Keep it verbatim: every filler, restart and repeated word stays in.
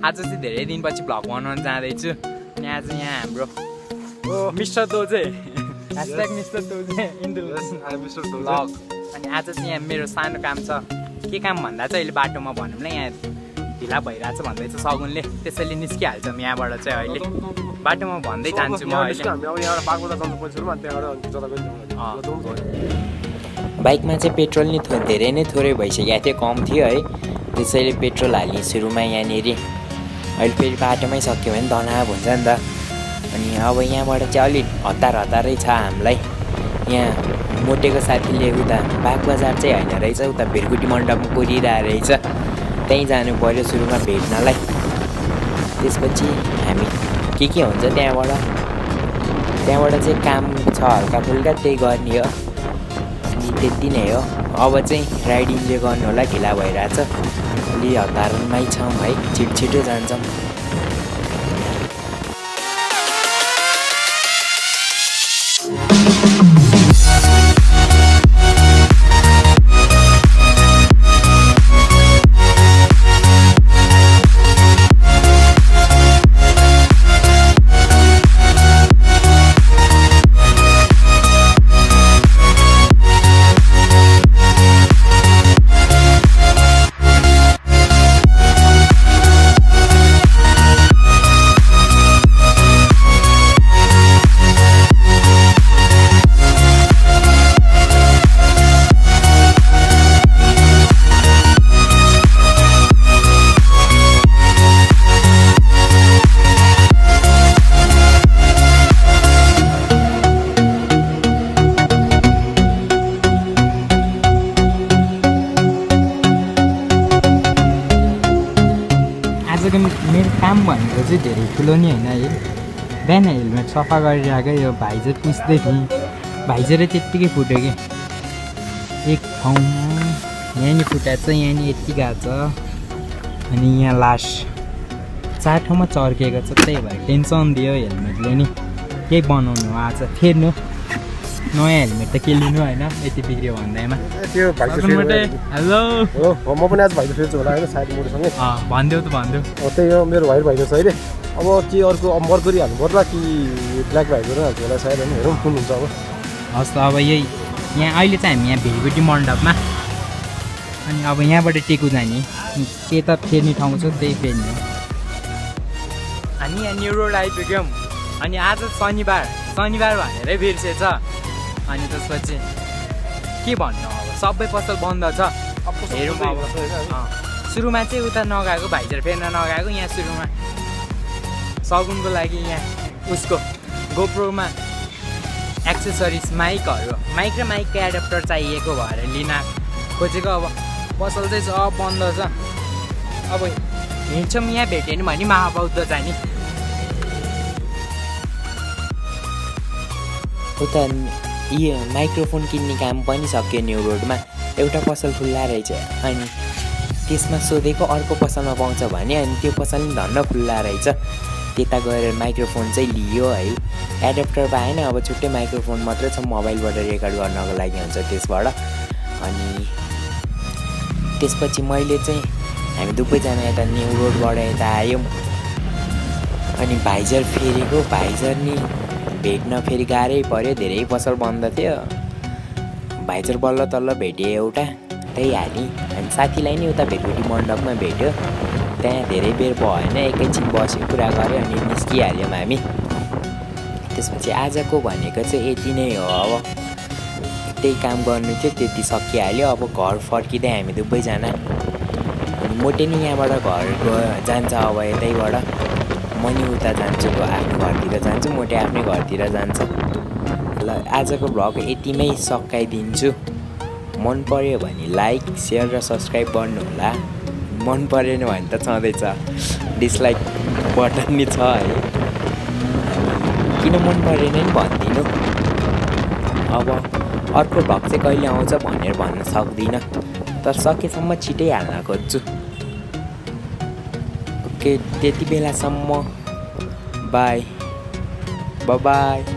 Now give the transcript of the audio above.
आज चाहिँ धेरै दिनपछि भ्लग बनाउन जाँदैछु अनि आज यहाँ हाम्रो mister Doje hashtag mister Doje इन्डु भ्लग अनि आज चाहिँ यहाँ मेरो सानो काम छ के काम भन्दा चाहिँ अहिले बाटोमा भनौँ न यहाँ ढिला भइरहेछ भन्दैछ सगुनले त्यसैले निस्किहाल्छौँ यहाँबाट चाहिँ अहिले बाटोमा भन्दै जान्छु म अहिले बाइकमा चाहिँ पेट्रोल नि थो धेरै नै थोरै भइसकेको थियो कम थियो है त्यसैले पेट्रोल हाल्ने सुरुमा यहाँनिर अहिले फेरि बाटोमै सक्यो भने तनाव हुन्छ नि त अनि अब यहाँबाट चाहिँ अलिक हतार हतारै छ हामीलाई यहाँ मोटेको साथीले उता बाग बजार चाहिँ होइन रहेछ उता भिरकुटी मण्डपमा कुरिरहेको रहेछ त्यहीँ जानु पऱ्यो सुरुमा भेट्नलाई त्यसपछि हामी के के हुन्छ त्यहाँबाट त्यहाँबाट चाहिँ काम छ हल्का फुल्का त्यही गर्ने हो अनि त्यति नै हो अब चाहिँ राइड इन्जोय गर्नु होला ढिला भइरहेछ अलि हतारमै छौँ है छिटो छिटो जान्छौँ मेरो काम भनेको चाहिँ धेरै ठुलो नि होइन है बिहान हेलमेट सफा गरिरहेको यो भाइजर पुस्दै थिएँ भाइजरै त्यत्तिकै फुट्यो कि एक ठाउँमा यहाँनिर फुटाएको छ यहाँनिर यति गएको छ अनि यहाँ लास्ट चार ठाउँमा चर्केको छ त्यही भएर टेन्सन दियो हेलमेटले नि केही बनाउनु आज फेर्नु नयाँ हेलमेट त के लिनु होइन यति बिग्रियो भन्दैमा त्यो हेलो म पनि आज भाइजर फेर्छु होला होइन सायद मोटोसँगै भनिदेऊ त भनिदेऊ त्यही हो मेरो भाइ भाइजर छ अहिले अब के अर्को मर्करी हाल्नु पर्ला कि ब्ल्याक भाइजर हाल्छु होला सायद होइन हेरौँ कुन हुन्छ अब हस् त अब यही यहाँ अहिले चाहिँ हामी यहाँ भिरकुटी मण्डपमा अनि अब यहाँबाट टेकु जाने त्यता फेर्ने ठाउँ छ त्यही फेर्ने हामी यहाँ न्यु रोड आइपुग्यौँ अनि आज शनिबार शनिबार भनेरै बिर्सेछ अनि त्यसपछि के भन्नु अब सबै पसल बन्द छ हेरौँ अब सुरुमा चाहिँ उता नगएको भाइजर फेर्न नगएको यहाँ सुरुमा सगुनको लागि यहाँ उसको गोप्रोमा एक्सेसरिज माइकहरू माइक र माइकको एडाप्टर चाहिएको भएर लिन खोजेको अब पसल चाहिँ सब बन्द छ अब हिँड्छौँ यहाँ भेटेन भने महाबौद्ध जाने उता यो माइक्रोफोन किन्ने काम पनि सक्यो न्यु रोडमा एउटा पसल खुल्ला रहेछ अनि त्यसमा सोधेको अर्को पसलमा पाउँछ भने अनि त्यो पसल नि धन्न खुल्ला रहेछ त्यता गएर माइक्रोफोन चाहिँ लियो है एडाप्टर पाएन अब छुट्टै माइक्रोफोन मात्रै छ मोबाइलबाट रेकर्ड गर्नको लागि हुन्छ त्यसबाट अनि त्यसपछि मैले चाहिँ हामी दुवैजना यता न्यु रोडबाट यता आयौँ अनि भाइजर फेरेको भाइजर नि भेट्न फेरि गाह्रै पऱ्यो धेरै पसल बन्द थियो भाइजर बल्ल तल्ल भेटेँ एउटा त्यही हालेँ अनि साथीलाई नि उता भिरकुटी मण्डपमा भेट्यो त्यहाँ धेरै बेर भएन एकैछिन बस्यो कुरा गऱ्यो अनि निस्किहाल्यौँ हामी त्यसपछि आजको भनेको चाहिँ यति नै हो अब त्यही काम गर्नु थियो त्यति सकिहाल्यो अब घर फर्किँदै हामी दुवैजना अनि मोटे नि यहाँबाट घर जान्छ अब यतैबाट म नि उता जान्छु आफ्नो घरतिर जान्छु मोटे आफ्नै घरतिर जान्छ ल आजको भ्लग यतिमै सकाइदिन्छु मन पर्यो भने लाइक सेयर र सब्सक्राइब गर्नु होला मन परेन भने त छँदैछ डिसलाइक बटन नि छ है किन मन परेन नि भनिदिनु अब अर्को भ्लग चाहिँ कहिले आउँछ भनेर भन्न सक्दिनँ तर सकेसम्म छिटै हाल्न खोज्छु ओके त्यति बेलासम्म बाई बाई